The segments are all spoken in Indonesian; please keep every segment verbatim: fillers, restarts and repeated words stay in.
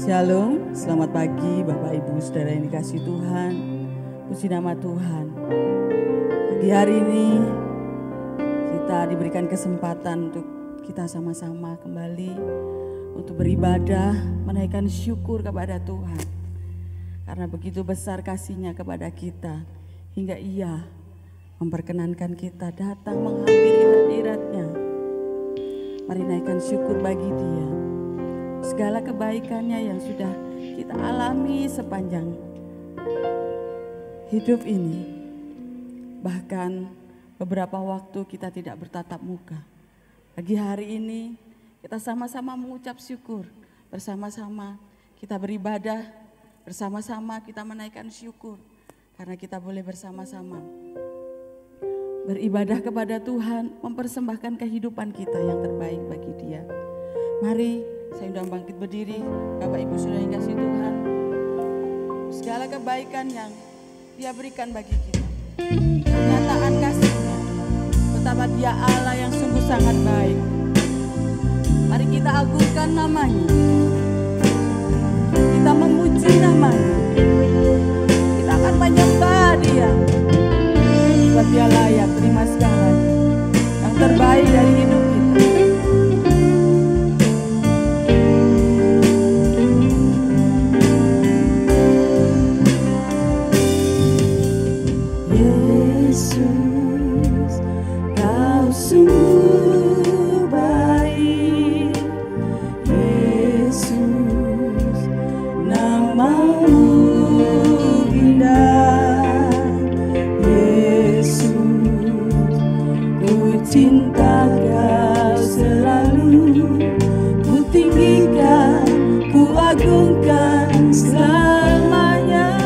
Shalom, selamat pagi Bapak Ibu Saudara yang dikasihi Tuhan. Puji nama Tuhan. Pagi hari ini kita diberikan kesempatan untuk kita sama-sama kembali untuk beribadah, menaikkan syukur kepada Tuhan. Karena begitu besar kasih-Nya kepada kita, hingga Ia memperkenankan kita datang menghampiri hadirat-Nya. Mari naikkan syukur bagi Dia. Segala kebaikannya yang sudah kita alami sepanjang hidup ini. Bahkan beberapa waktu kita tidak bertatap muka. Pagi hari ini kita sama-sama mengucap syukur. Bersama-sama kita beribadah. Bersama-sama kita menaikkan syukur. Karena kita boleh bersama-sama beribadah kepada Tuhan. Mempersembahkan kehidupan kita yang terbaik bagi Dia. Mari saya undang bangkit berdiri, Bapak Ibu Saudara yang kasih Tuhan. Segala kebaikan yang Dia berikan bagi kita, pernyataan kasih-Nya, betapa Dia Allah yang sungguh sangat baik. Mari kita agungkan nama-Nya, kita memuji nama-Nya, kita akan menyembah Dia, sebab Dia layak terima segalanya yang terbaik dari hidup kita. Yesus, Kau sungguh baik. Yesus, nama-Mu indah. Yesus, ku cinta Kau selalu. Ku tinggikan, ku agungkan selamanya.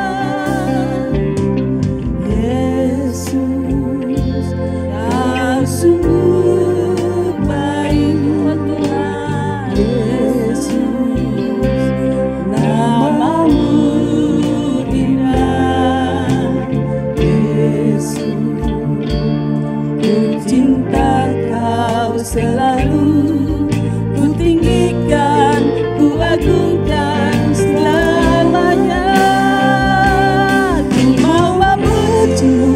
Kau sungguh baik, Tuhan. Yesus, nama-Mu indah. Yesus, ku cinta Kau selalu. Ku tinggikan, ku agungkan selamanya. Ku mau memuji-Mu,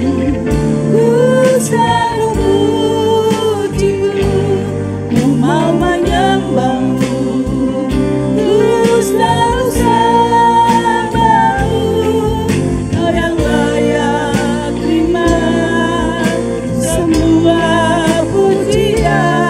selalu puji-Mu, ku mau menyembah-Mu, ku selalu sembah-Mu. Kau yang layak terima semua pujian.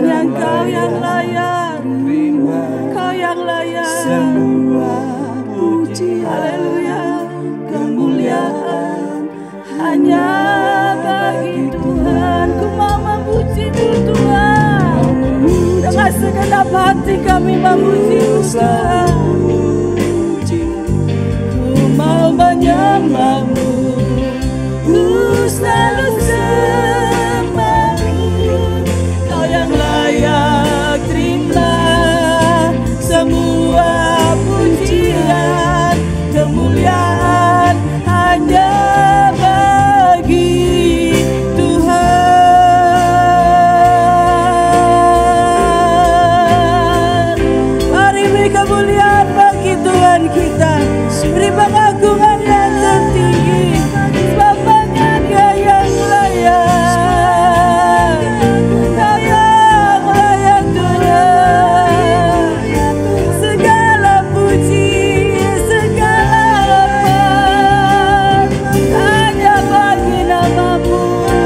hanya Engkau yang layak, Kau yang layak. Semua pujian, Haleluya. kemuliaan Hanya bagi Tuhan. Ku mau memuji-Mu Tuhan. Dengan segenap hati kami memuji-Mu Tuhan. Ku mau menyembah-Mu, ku selalu sembah-Mu. Kau yang layak terima semua pujian, kemuliaan hanya bagi Tuhan. Mari beri kemuliaan bagi Tuhan kita, beri pengagungan yang tertinggi, sebab hanya Dia yang layak, Dia yang layak Tuhan. Segala puji, segala hormat hanya bagi nama-Mu.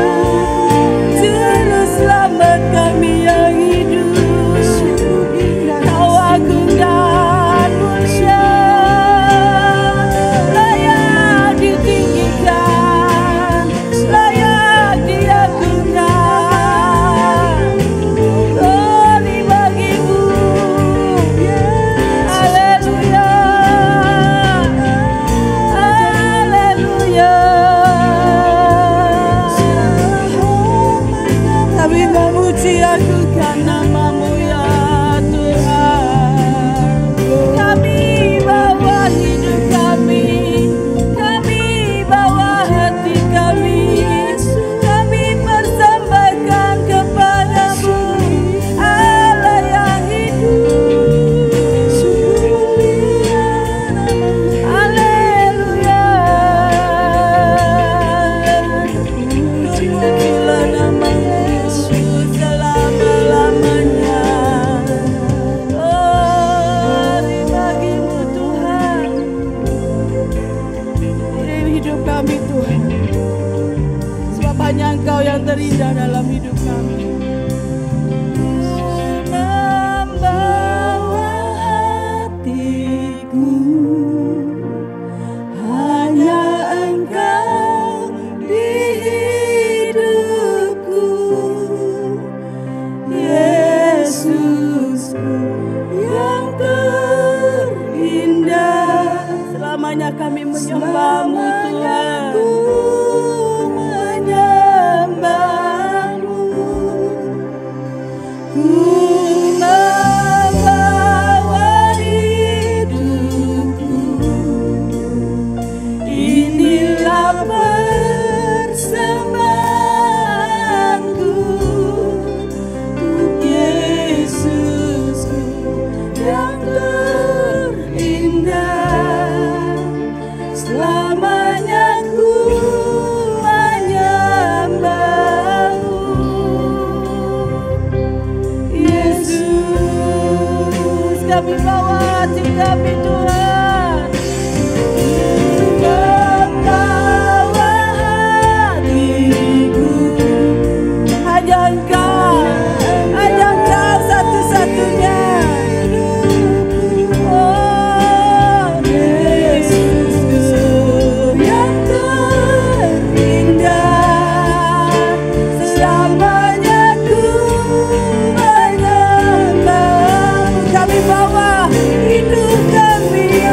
Juru selamat kami yang hidup, Kau agung dan mulia, layak ditinggikan, layak diagungkan. Glory bagi-Mu, haleluya, haleluya. Kami memuji agungkan nama-Mu ya Tuhan. Kami bawa hidup kami, kami bawa hati kami, kami persembahkan kepada-Mu, Allah yang hidup. Haleluya. Pujilah nama-Mu selama-lamanya. Glory bagi-Mu Tuhan. Kirim hidup kami Tuhan, sebab hanya Engkau yang terindah dalam hidup kami. Membawa hatiku, hanya Engkau di hidupku, Yesusku yang terindah. Selamanya kami menyembah-Mu Tuhan. Menyembah-Mu, ku membawa hidupku. Inilah persembahanku untuk Yesusku yang terindah. Selamanya ku menyembah-Mu, Yesus. Kami bawa hati kami Tuhan. Membawa hatiku, Hanya Engkau, hanya Engkau satu-satunya. oh Yesusku yang terindah. Selamanya ku menyembah-Mu. Kami bawa Hidup kami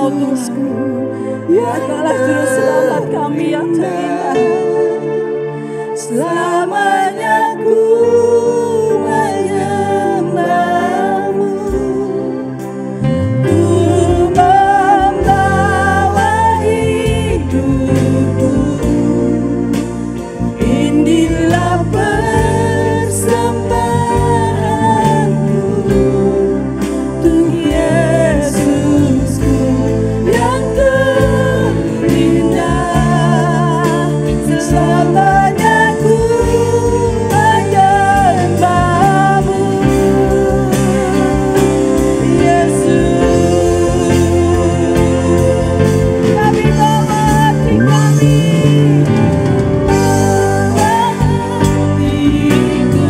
Engkau Tuhan, Engkaulah Juru Selamat kami yang terindah. Selamanya ku menyembahmu, ku membawa hidupku, inilah persembahanku untuk Yesusku yang terindah. Selamanya ku menyembahmu, Yesus. Kami bawa hati kami, bawa hatiku,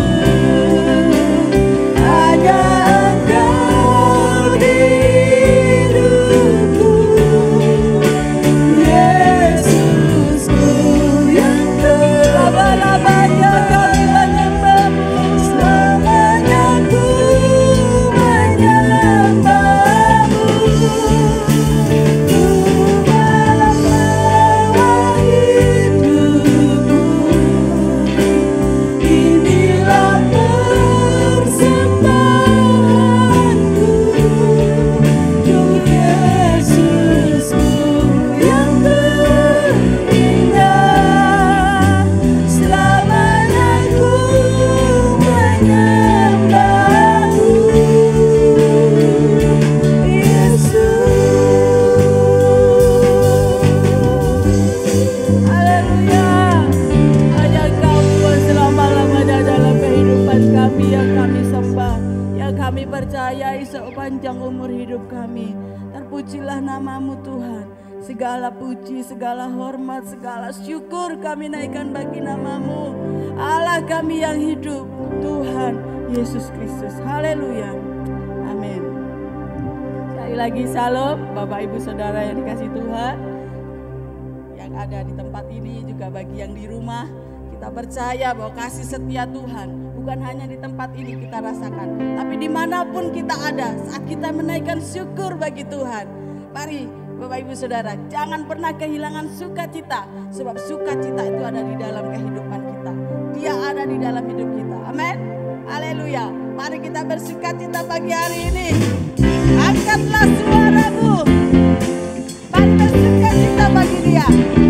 hanya Engkau di hidupku, Yesusku yang laba-labanya kami menyembahmu. Selamanya ku menyembahmu, ku membawa hidupku, inilah persembahanku untuk Yesusku yang terindah. Selamanya ku menyembahmu, Yesus. Haleluya. Hanya Engkau Tuhan selama-lamanya dalam kehidupan kami yang kami sembah, yang kami percayai sepanjang umur hidup kami. Terpujilah namamu Tuhan. Segala puji, segala hormat, segala syukur kami naikkan bagi namamu, Allah kami yang hidup, Tuhan Yesus Kristus. Haleluya. Amin. Sekali lagi salam Bapak Ibu Saudara yang dikasihi Tuhan, yang ada di tempat ini juga bagi yang di rumah. Kita percaya bahwa kasih setia Tuhan bukan hanya di tempat ini kita rasakan, tapi dimanapun kita ada, saat kita menaikkan syukur bagi Tuhan. Mari Bapak Ibu Saudara, jangan pernah kehilangan sukacita, sebab sukacita itu ada di dalam kehidupan kita. Dia ada di dalam hidup kita. Amin. Haleluya. Mari kita bersukacita pagi hari ini. Angkatlah suaramu. Mari bersukacita bagi Dia.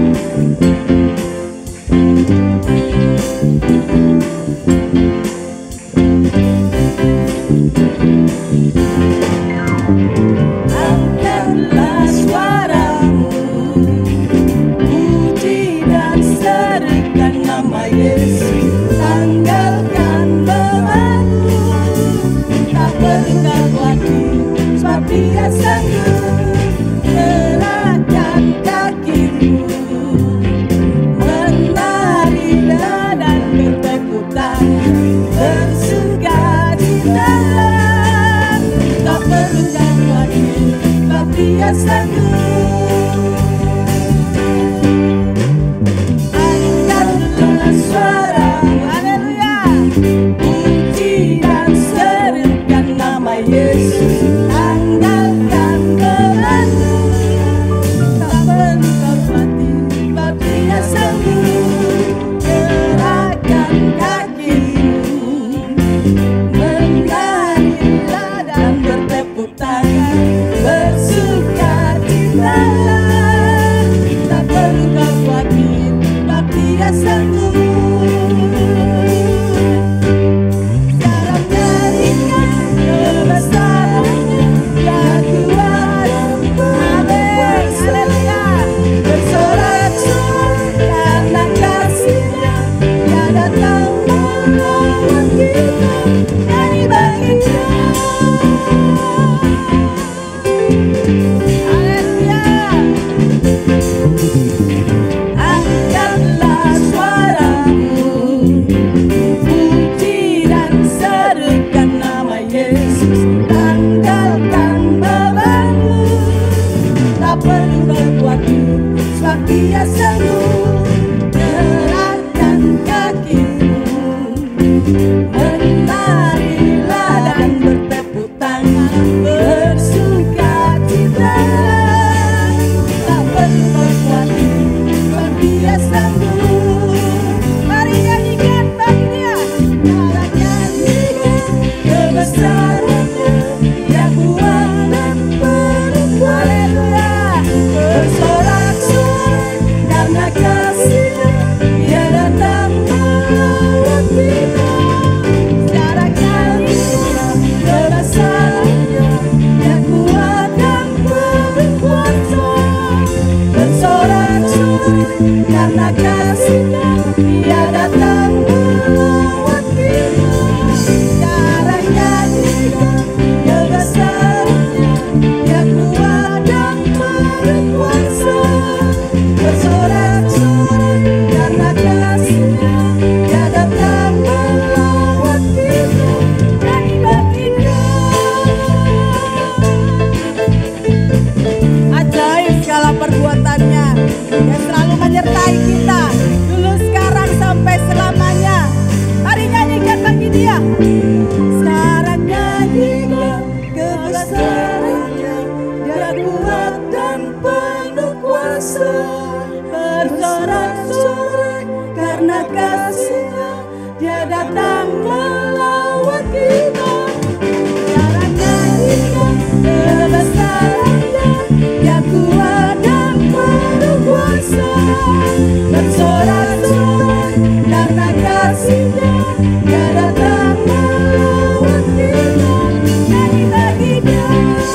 Angkatlah suaramu, puji dan serukan nama Yesus. Tanggalkan bebanmu, tak perlu kau khawatir, sebab Dia sanggup. Gerakkan kakimu, menarilah dan bertepuk tangan, bersukacitalah. Tak perlu kau khawatir, sebab Dia sanggup. Angkatlah suara, haleluya, puji dan serukan nama Yesus. Andalkan bebanmu, tak perlu kau khawatir, sebab Dia sanggup. Gerakkan kakimu, menarilah dan bertepuk tangan, bersukacitalah. Tak perlu kau khawatir, sebab Dia sanggup. Dalam nyanyikan kebesarannya, Dia kuat. Amin. Haleluya. Bersorak-sorak karena kasih-Nya, Dia datang menolong kita. Nyanyi bagi Dia. Haleluya. karena kasih-Nya Dia datang melawat kita. Sekarang nyanyikan kebesaran-Nya, Dia kuat dan berkuasa. Bersorak-sorai karena kasih-Nya Dia datang melawat kita. Nyanyi bagi Dia. Ajaib segala perbuatannya, Dia selalu menyertai kita dulu, sekarang, sampai selamanya. Mari nyanyikan bagi Dia. Sekarang nyanyikan kebesaran-Nya, Dia kuat dan penuh kuasa. Bersorak-sorai karena kasih-Nya Dia datang melawat kita. Sekarang nyanyikan kebesaran-Nya, Dia kuat dan penuh kuasa. Bersorak-sorai karena kasih-Nya Dia datang melawat kita. Nyanyi bagi Dia,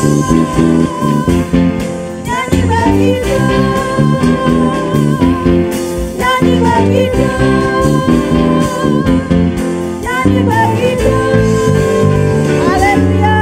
nyanyi bagi Dia, nyanyi bagi Dia, nyanyi bagi Dia. Haleluya.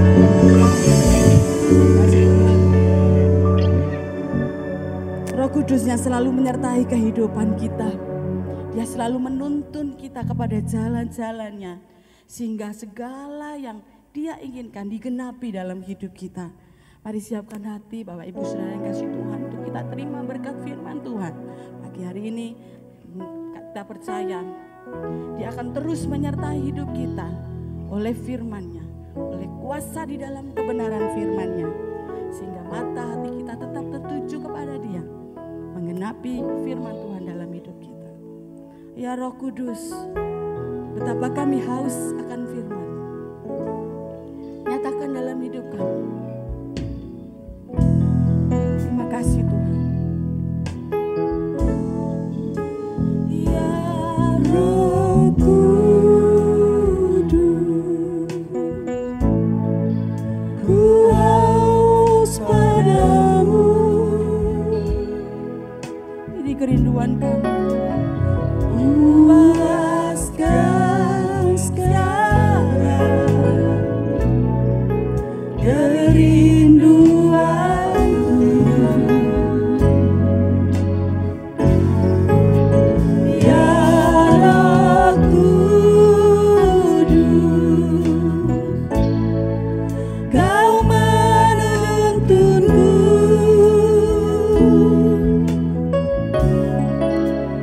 Roh Kudus-Nya selalu menyertai kehidupan kita. Dia selalu menuntun kita kepada jalan-jalan-Nya, sehingga segala yang Dia inginkan digenapi dalam hidup kita. Mari siapkan hati Bapak Ibu Saudara yang kasih Tuhan, untuk kita terima berkat firman Tuhan. Pagi hari ini kita percaya Dia akan terus menyertai hidup kita oleh firman-Nya, oleh kuasa di dalam kebenaran firman-Nya, sehingga mata hati kita tetap tertuju kepada Dia, menggenapi firman Tuhan dalam hidup kita. Ya Roh Kudus, betapa kami haus akan firman. Nyatakan dalam hidup kami. Terima kasih Tuhan. Ya Roh Kudus, ku haus padamu. Ini kerinduan kami. Puaskan sekarang kerinduanku. Ya Roh Kudus, Kau menuntunku.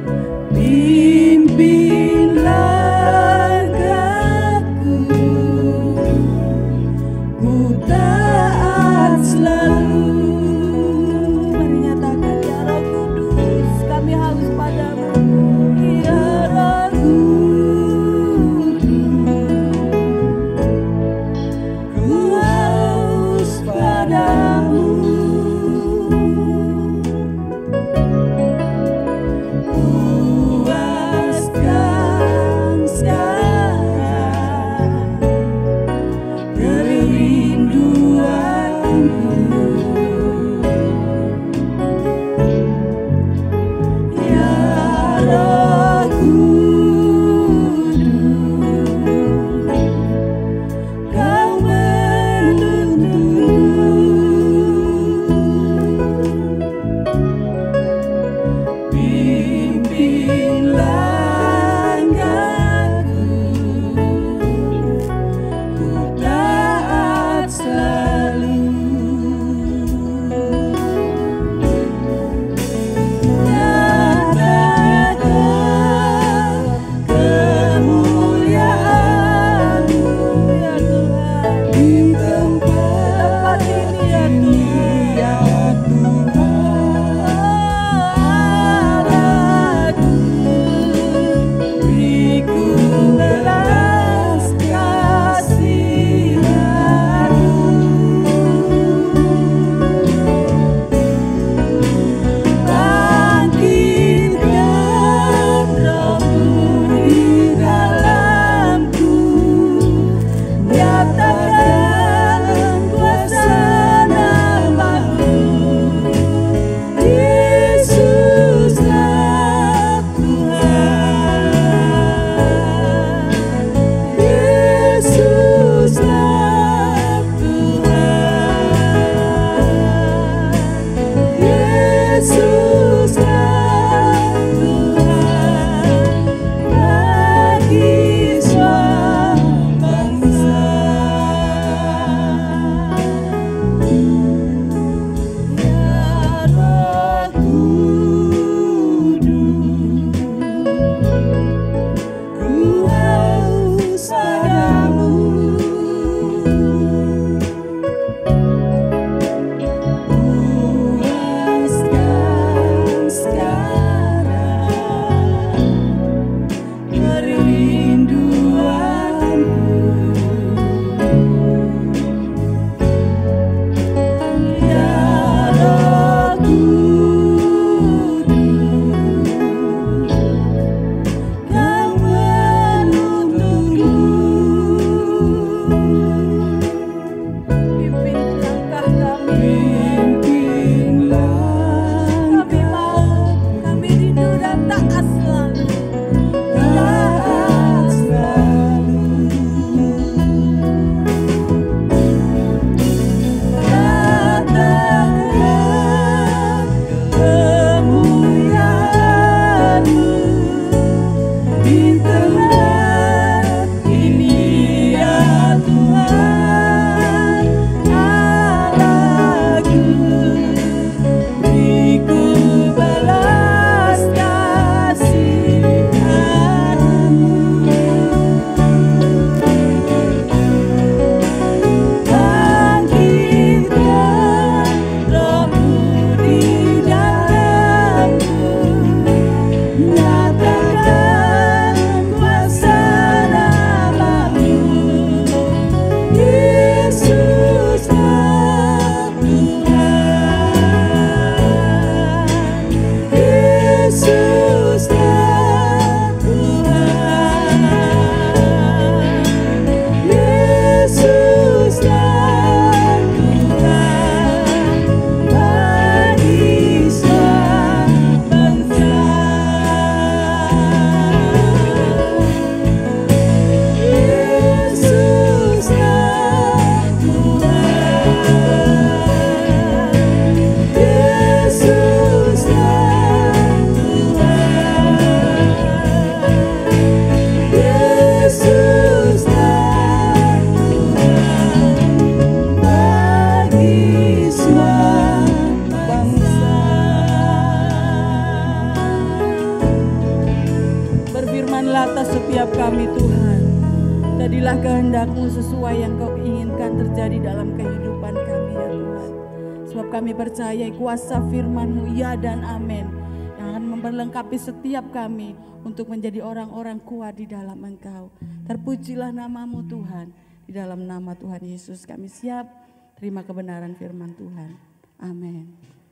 Jadilah kehendak-Mu sesuai yang Kau inginkan terjadi dalam kehidupan kami ya Tuhan. Sebab kami percaya kuasa firman-Mu ya dan amin. Yang akan memperlengkapi setiap kami untuk menjadi orang-orang kuat di dalam Engkau. Terpujilah nama-Mu Tuhan. Di dalam nama Tuhan Yesus kami siap terima kebenaran firman Tuhan. Amin.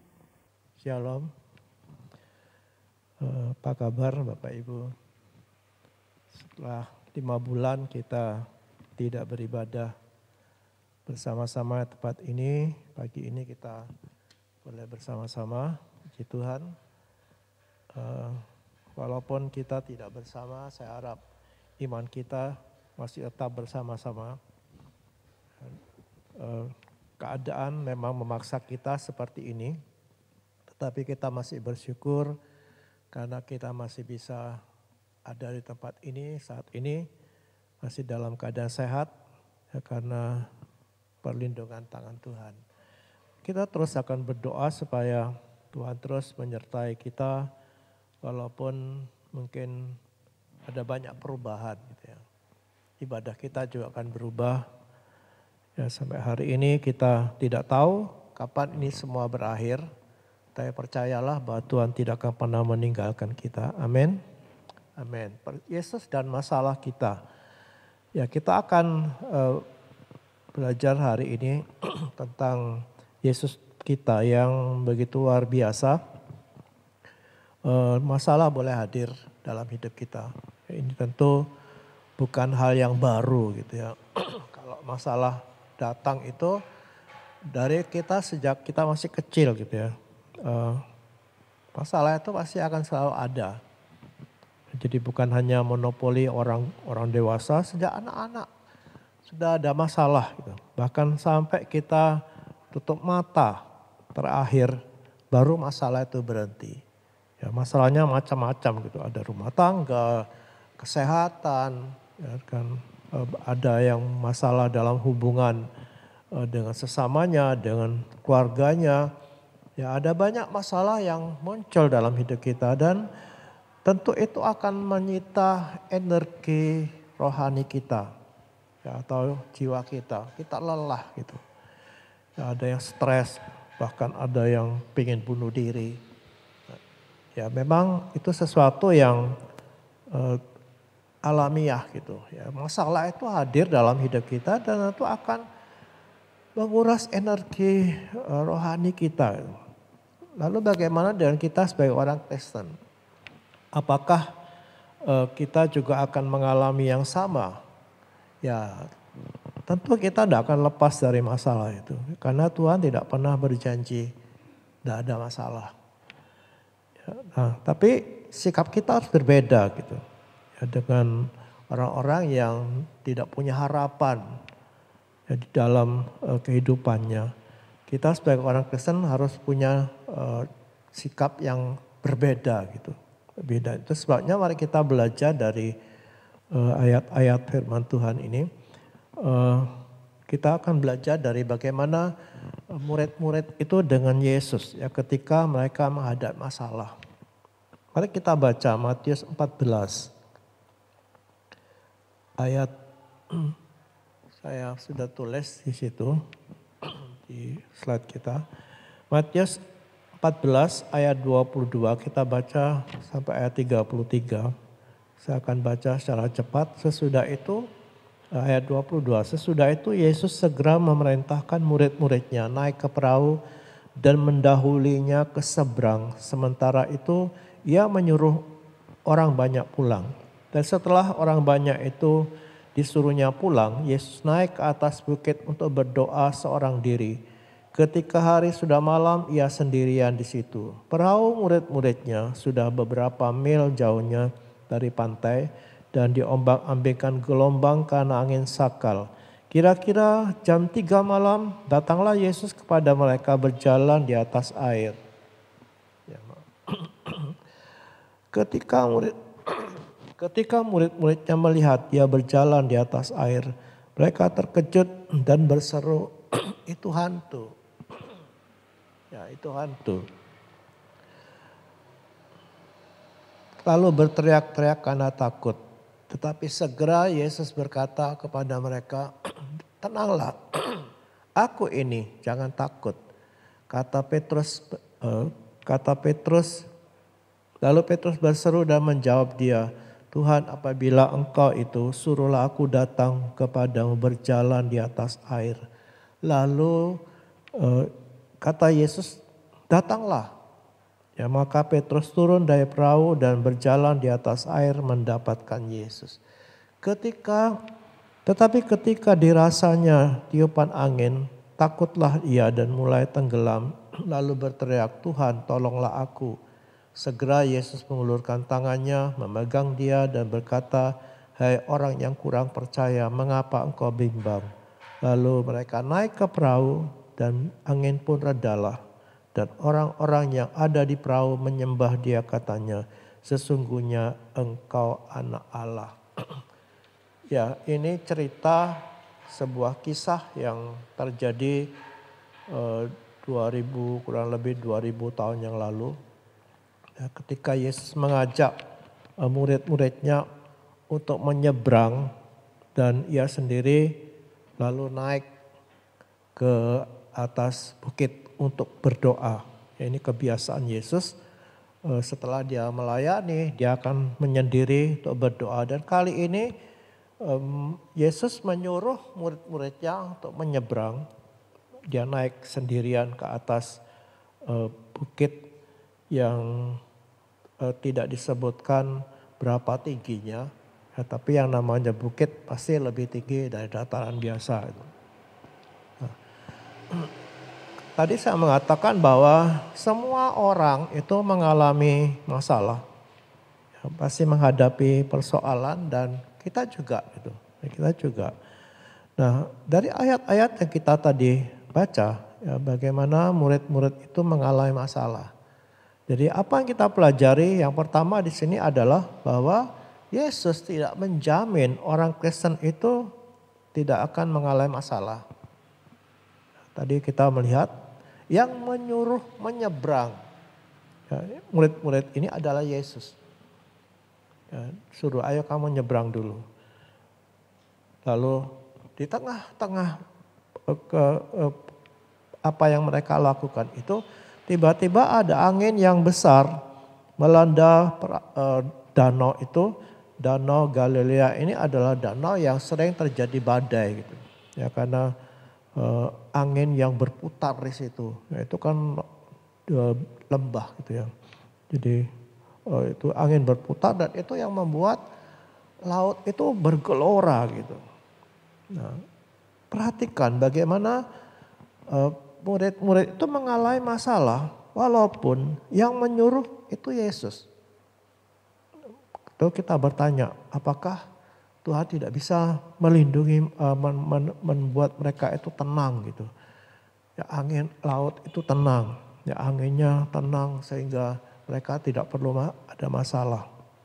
Shalom. Uh, apa kabar Bapak Ibu? Setelah lima bulan kita tidak beribadah bersama-sama tempat ini, pagi ini kita boleh bersama-sama, puji Tuhan. Uh, walaupun kita tidak bersama, saya harap iman kita masih tetap bersama-sama. Uh, keadaan memang memaksa kita seperti ini, tetapi kita masih bersyukur karena kita masih bisa ada di tempat ini saat ini, masih dalam keadaan sehat ya, karena perlindungan tangan Tuhan. Kita terus akan berdoa supaya Tuhan terus menyertai kita walaupun mungkin ada banyak perubahan gitu ya. Ibadah kita juga akan berubah. Ya, sampai hari ini kita tidak tahu kapan ini semua berakhir. Tapi percayalah bahwa Tuhan tidak akan pernah meninggalkan kita. Amin. Amin. Yesus dan masalah kita. Ya, kita akan uh, belajar hari ini tentang Yesus kita yang begitu luar biasa. Uh, masalah boleh hadir dalam hidup kita. Ini tentu bukan hal yang baru gitu ya. Kalau masalah datang itu dari kita sejak kita masih kecil gitu ya. Uh, masalah itu pasti akan selalu ada. Jadi bukan hanya monopoli orang orang dewasa, sejak anak-anak sudah ada masalah gitu. Bahkan sampai kita tutup mata terakhir baru masalah itu berhenti. Ya, masalahnya macam-macam gitu, ada rumah tangga, kesehatan, ya kan, ada yang masalah dalam hubungan dengan sesamanya, dengan keluarganya. Ya, ada banyak masalah yang muncul dalam hidup kita dan tentu itu akan menyita energi rohani kita, ya, atau jiwa kita. Kita lelah gitu. Ya, ada yang stres, bahkan ada yang pengen bunuh diri. Ya, memang itu sesuatu yang uh, alamiah gitu. Ya, masalah itu hadir dalam hidup kita dan itu akan menguras energi uh, rohani kita. Lalu bagaimana dengan kita sebagai orang Kristen? Apakah uh, kita juga akan mengalami yang sama? Ya, tentu kita tidak akan lepas dari masalah itu. Karena Tuhan tidak pernah berjanji tidak ada masalah. Nah, tapi sikap kita harus berbeda gitu. Ya, dengan orang-orang yang tidak punya harapan ya, di dalam uh, kehidupannya. Kita sebagai orang Kristen harus punya uh, sikap yang berbeda gitu. Beda. Itu sebabnya mari kita belajar dari uh, ayat-ayat firman Tuhan ini. Uh, kita akan belajar dari bagaimana murid-murid itu dengan Yesus ya ketika mereka menghadapi masalah. Mari kita baca Matius empat belas. Ayat saya sudah tulis di situ di slide kita. Matius empat belas ayat dua puluh dua, kita baca sampai ayat tiga puluh tiga. Saya akan baca secara cepat. Sesudah itu ayat dua puluh dua, sesudah itu Yesus segera memerintahkan murid-muridnya naik ke perahu dan mendahulinya ke seberang. Sementara itu ia menyuruh orang banyak pulang. Dan setelah orang banyak itu disuruhnya pulang, Yesus naik ke atas bukit untuk berdoa seorang diri. Ketika hari sudah malam, ia sendirian di situ. Perahu murid-muridnya sudah beberapa mil jauhnya dari pantai dan diombang-ambingkan gelombang karena angin sakal. Kira-kira jam tiga malam datanglah Yesus kepada mereka berjalan di atas air. Ketika murid ketika murid-muridnya melihat dia berjalan di atas air, mereka terkejut dan berseru, itu hantu. Ya, itu hantu. Lalu berteriak-teriak karena takut. Tetapi segera Yesus berkata kepada mereka, tenanglah, aku ini, jangan takut. Kata Petrus, uh, kata Petrus, lalu Petrus berseru dan menjawab dia, Tuhan, apabila engkau itu, suruhlah aku datang kepadamu berjalan di atas air. Lalu uh, kata Yesus, datanglah. Ya, maka Petrus turun dari perahu dan berjalan di atas air mendapatkan Yesus. Ketika, tetapi ketika dirasanya tiupan angin, takutlah ia dan mulai tenggelam. Lalu berteriak, Tuhan tolonglah aku. Segera Yesus mengulurkan tangannya, memegang dia dan berkata, hai orang yang kurang percaya, mengapa engkau bimbang? Lalu mereka naik ke perahu dan angin pun redalah. Dan orang-orang yang ada di perahu menyembah dia katanya, sesungguhnya engkau anak Allah. Ya, ini cerita sebuah kisah yang terjadi eh, dua ribu kurang lebih dua ribu tahun yang lalu. Ya, ketika Yesus mengajak eh, murid-muridnya untuk menyeberang dan ia sendiri lalu naik ke atas bukit untuk berdoa. Ini kebiasaan Yesus. Setelah dia melayani, dia akan menyendiri untuk berdoa. Dan kali ini Yesus menyuruh murid-muridnya untuk menyeberang. Dia naik sendirian ke atas bukit yang tidak disebutkan berapa tingginya. Ya, tapi yang namanya bukit pasti lebih tinggi dari dataran biasa. Nah, tadi saya mengatakan bahwa semua orang itu mengalami masalah. Ya, pasti menghadapi persoalan dan kita juga gitu. Kita juga. Nah, dari ayat-ayat yang kita tadi baca ya, bagaimana murid-murid itu mengalami masalah. Jadi apa yang kita pelajari yang pertama di sini adalah bahwa Yesus tidak menjamin orang Kristen itu tidak akan mengalami masalah. Tadi kita melihat yang menyuruh menyeberang ya, murid-murid ini adalah Yesus. Ya, suruh ayo kamu nyebrang dulu. Lalu di tengah-tengah ke, eh, apa yang mereka lakukan itu tiba-tiba ada angin yang besar melanda eh, danau itu. Danau Galilea ini adalah danau yang sering terjadi badai gitu. Ya karena eh, angin yang berputar di situ. Ya, itu kan eh, lembah gitu ya. Jadi eh, itu angin berputar dan itu yang membuat laut itu bergelora gitu. Nah, perhatikan bagaimana eh, murid-murid itu mengalami masalah walaupun yang menyuruh itu Yesus. Lalu kita bertanya, apakah Tuhan tidak bisa melindungi, uh, men, men, membuat mereka itu tenang gitu. Ya angin laut itu tenang, ya anginnya tenang sehingga mereka tidak perlu ma- ada masalah.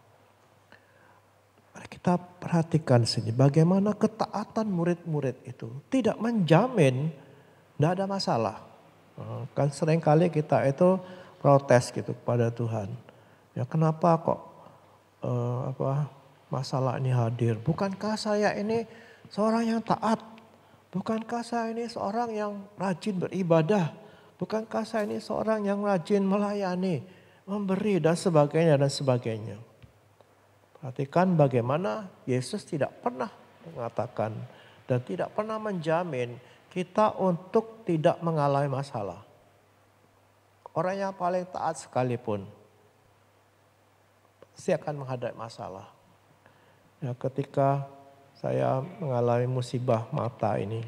Mari kita perhatikan sini bagaimana ketaatan murid-murid itu tidak menjamin tidak ada masalah. Uh, kan seringkali kita itu protes gitu kepada Tuhan. Ya kenapa kok Uh, apa masalah ini hadir? Bukankah saya ini seorang yang taat? Bukankah saya ini seorang yang rajin beribadah? Bukankah saya ini seorang yang rajin melayani, memberi dan sebagainya dan sebagainya? Perhatikan bagaimana Yesus tidak pernah mengatakan dan tidak pernah menjamin kita untuk tidak mengalami masalah. Orang yang paling taat sekalipun pasti akan menghadapi masalah. Ya, ketika saya mengalami musibah mata ini,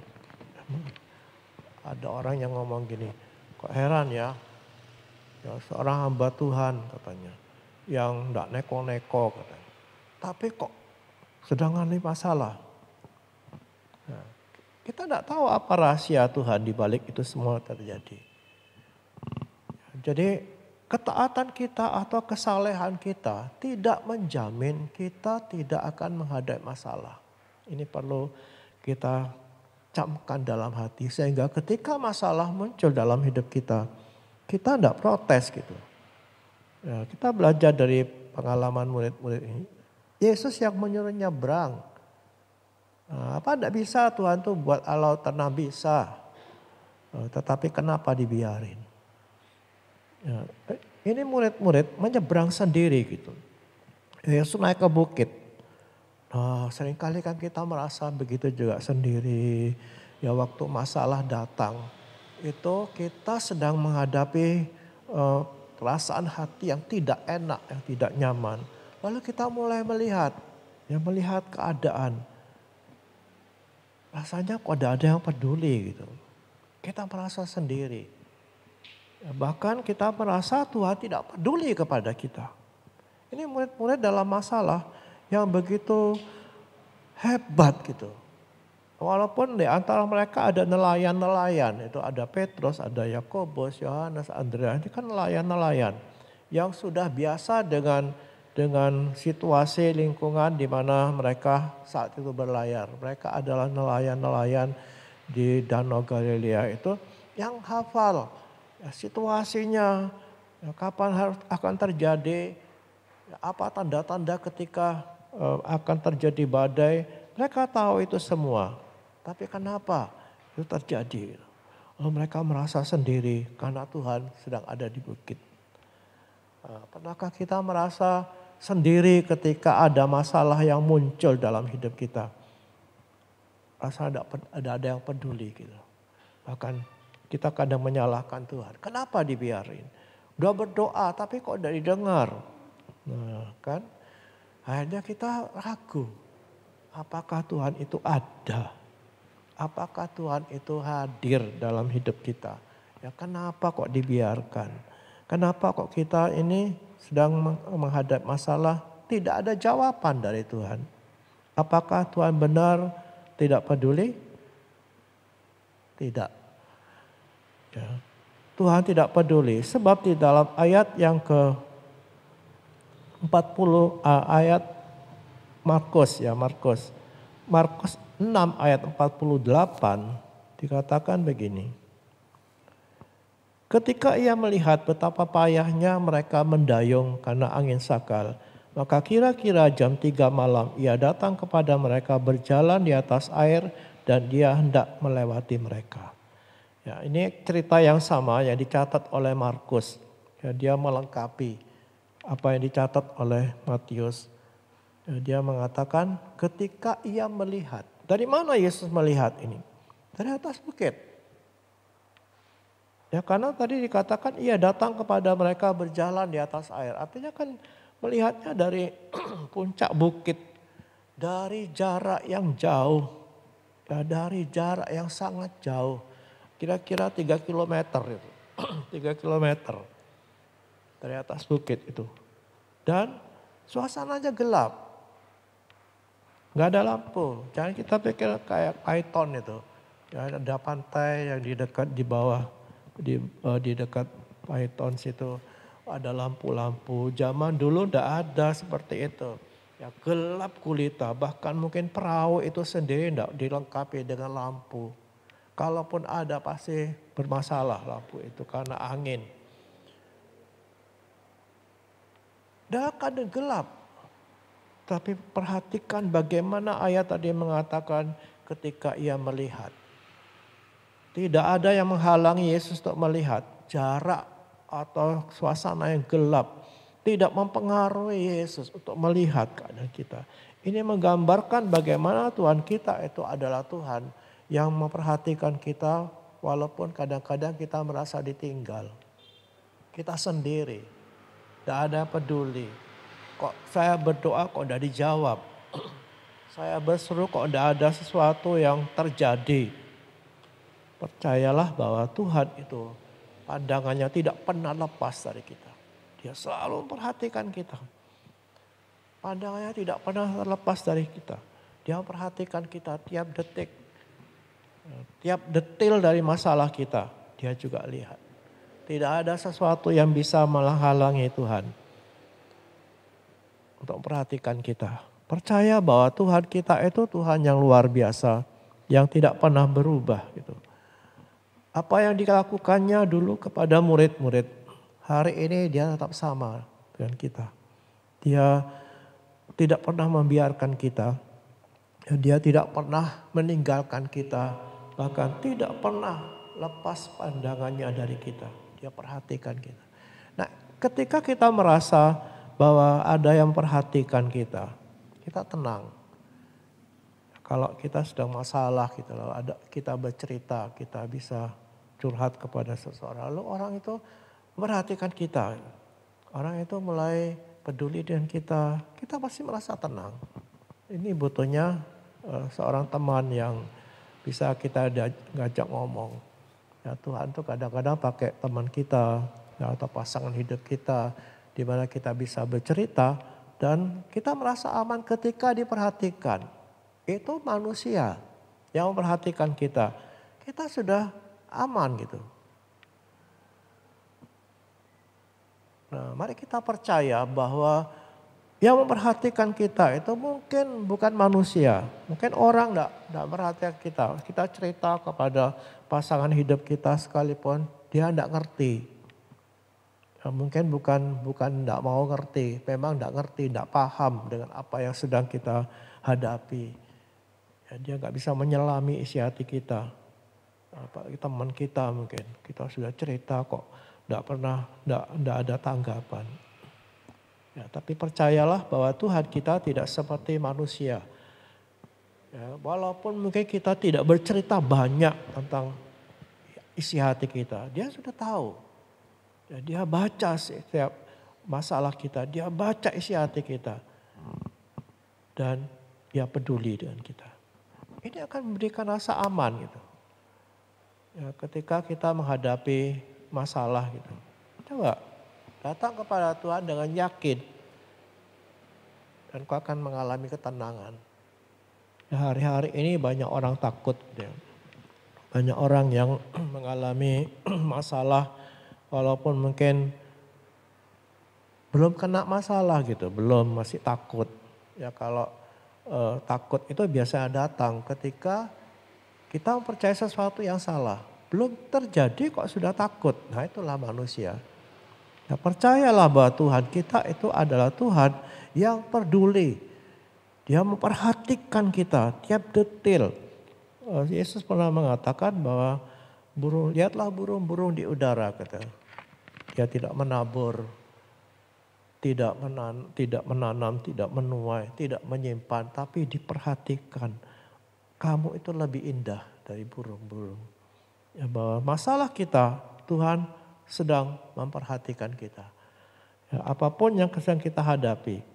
ada orang yang ngomong gini, kok heran ya, ya seorang hamba Tuhan katanya, yang tidak neko-neko katanya, tapi kok sedang mengalami masalah. Nah, kita tidak tahu apa rahasia Tuhan di balik itu semua terjadi. Jadi ketaatan kita atau kesalehan kita tidak menjamin kita tidak akan menghadapi masalah. Ini perlu kita camkan dalam hati sehingga ketika masalah muncul dalam hidup kita, kita tidak protes gitu. Ya, kita belajar dari pengalaman murid-murid ini. Yesus yang menyuruh nyebrang. Nah, apa tidak bisa Tuhan tuh buat alau tanah bisa. Tetapi kenapa dibiarin? Ya, ini murid-murid menyeberang sendiri gitu. Yesus naik ke bukit. Nah, seringkali kan kita merasa begitu juga sendiri. Ya waktu masalah datang, itu kita sedang menghadapi uh, perasaan hati yang tidak enak, yang tidak nyaman. Lalu kita mulai melihat, ya melihat keadaan. Rasanya kok ada ada yang peduli gitu. Kita merasa sendiri. Bahkan kita merasa Tuhan tidak peduli kepada kita. Ini murid-murid dalam masalah yang begitu hebat gitu. Walaupun di antara mereka ada nelayan-nelayan. Itu ada Petrus, ada Yakobus, Yohanes, Andreas. Ini kan nelayan-nelayan yang sudah biasa dengan dengan situasi lingkungan di mana mereka saat itu berlayar. Mereka adalah nelayan-nelayan di Danau Galilea itu yang hafal ya, situasinya, ya, kapan harus akan terjadi, ya, apa tanda-tanda ketika uh, akan terjadi badai, mereka tahu itu semua. Tapi kenapa itu terjadi? Oh, mereka merasa sendiri karena Tuhan sedang ada di bukit. Uh, pernahkah kita merasa sendiri ketika ada masalah yang muncul dalam hidup kita? Rasa ada ada, ada yang peduli gitu. Bahkan kita kadang menyalahkan Tuhan. Kenapa dibiarin? Udah berdoa tapi kok tidak didengar. Nah, kan? Akhirnya kita ragu. Apakah Tuhan itu ada? Apakah Tuhan itu hadir dalam hidup kita? Ya kenapa kok dibiarkan? Kenapa kok kita ini sedang menghadapi masalah tidak ada jawaban dari Tuhan? Apakah Tuhan benar tidak peduli? Tidak. Ya. Tuhan tidak peduli sebab di dalam ayat yang ke empat puluh uh, ayat Markus ya Markus. Markus enam ayat empat puluh delapan dikatakan begini. Ketika ia melihat betapa payahnya mereka mendayung karena angin sakal, maka kira-kira jam tiga malam ia datang kepada mereka berjalan di atas air dan dia hendak melewati mereka. Ya, ini cerita yang sama yang dicatat oleh Markus. Ya, dia melengkapi apa yang dicatat oleh Matius. Ya, dia mengatakan ketika ia melihat. Dari mana Yesus melihat ini? Dari atas bukit. Ya, karena tadi dikatakan ia datang kepada mereka berjalan di atas air. Artinya kan melihatnya dari puncak bukit. Dari jarak yang jauh. Ya, dari jarak yang sangat jauh. Kira-kira tiga kilometer itu. tiga kilometer. Dari atas bukit itu. Dan suasananya gelap. Gak ada lampu. Jangan kita pikir kayak Python itu. Ya, ada pantai yang di dekat di bawah. Di, uh, di dekat Python situ. Ada lampu-lampu. Zaman dulu gak ada seperti itu. Ya, gelap gulita. Bahkan mungkin perahu itu sendiri gak dilengkapi dengan lampu. Kalaupun ada pasti bermasalah lampu itu karena angin. Dan kadang gelap. Tapi perhatikan bagaimana ayat tadi mengatakan ketika ia melihat. Tidak ada yang menghalangi Yesus untuk melihat. Jarak atau suasana yang gelap tidak mempengaruhi Yesus untuk melihat keadaan kita. Ini menggambarkan bagaimana Tuhan kita itu adalah Tuhan yang memperhatikan kita walaupun kadang-kadang kita merasa ditinggal. Kita sendiri, tidak ada yang peduli. Kok saya berdoa kok tidak dijawab. Saya berseru kok tidak ada sesuatu yang terjadi. Percayalah bahwa Tuhan itu pandangannya tidak pernah lepas dari kita. Dia selalu memperhatikan kita. Pandangannya tidak pernah terlepas dari kita. Dia memperhatikan kita tiap detik. Tiap detil dari masalah kita, dia juga lihat. Tidak ada sesuatu yang bisa menghalangi Tuhan untuk memperhatikan kita. Percaya bahwa Tuhan kita itu Tuhan yang luar biasa, yang tidak pernah berubah. Gitu. Apa yang dilakukannya dulu kepada murid-murid, hari ini dia tetap sama dengan kita. Dia tidak pernah membiarkan kita, dia tidak pernah meninggalkan kita. Bahkan tidak pernah lepas pandangannya dari kita. Dia perhatikan kita. Nah, ketika kita merasa bahwa ada yang perhatikan kita, kita tenang. Kalau kita sedang masalah, kita lalu ada kita bercerita, kita bisa curhat kepada seseorang. Lalu orang itu memperhatikan kita. Orang itu mulai peduli dengan kita. Kita pasti merasa tenang. Ini butuhnya uh, seorang teman yang bisa kita ngajak ngomong. Ya, Tuhan tuh kadang-kadang pakai teman kita ya, atau pasangan hidup kita di mana kita bisa bercerita dan kita merasa aman ketika diperhatikan. Itu manusia yang memperhatikan kita. Kita sudah aman gitu. Nah, mari kita percaya bahwa yang memperhatikan kita itu mungkin bukan manusia. Mungkin orang enggak, enggak perhatikan kita. Kita cerita kepada pasangan hidup kita sekalipun dia enggak ngerti. Ya, mungkin bukan bukan enggak mau ngerti. Memang enggak ngerti, enggak paham dengan apa yang sedang kita hadapi. Ya, dia enggak bisa menyelami isi hati kita. Apalagi teman kita mungkin. Kita sudah cerita kok enggak pernah, enggak, enggak ada tanggapan. Ya, tapi percayalah bahwa Tuhan kita tidak seperti manusia. Ya, walaupun mungkin kita tidak bercerita banyak tentang isi hati kita, dia sudah tahu. Ya, dia baca setiap masalah kita, dia baca isi hati kita. Dan dia peduli dengan kita. Ini akan memberikan rasa aman gitu. Ya, ketika kita menghadapi masalah gitu. Coba datang kepada Tuhan dengan yakin. Dan kau akan mengalami ketenangan. Ya, hari-hari ini banyak orang takut. Ya. Banyak orang yang mengalami masalah walaupun mungkin belum kena masalah gitu, belum, masih takut. Ya kalau eh, takut itu biasanya datang ketika kita percaya sesuatu yang salah. Belum terjadi kok sudah takut. Nah itulah manusia. Ya, percayalah bahwa Tuhan kita itu adalah Tuhan yang peduli. Dia memperhatikan kita tiap detil. Yesus pernah mengatakan bahwa burung, lihatlah burung-burung di udara, kata. Dia tidak menabur, tidak menanam, tidak menanam, tidak menuai, tidak menyimpan, tapi diperhatikan. Kamu itu lebih indah dari burung-burung. Ya, bahwa masalah kita, Tuhan sedang memperhatikan kita. Ya, apapun yang sedang kita hadapi,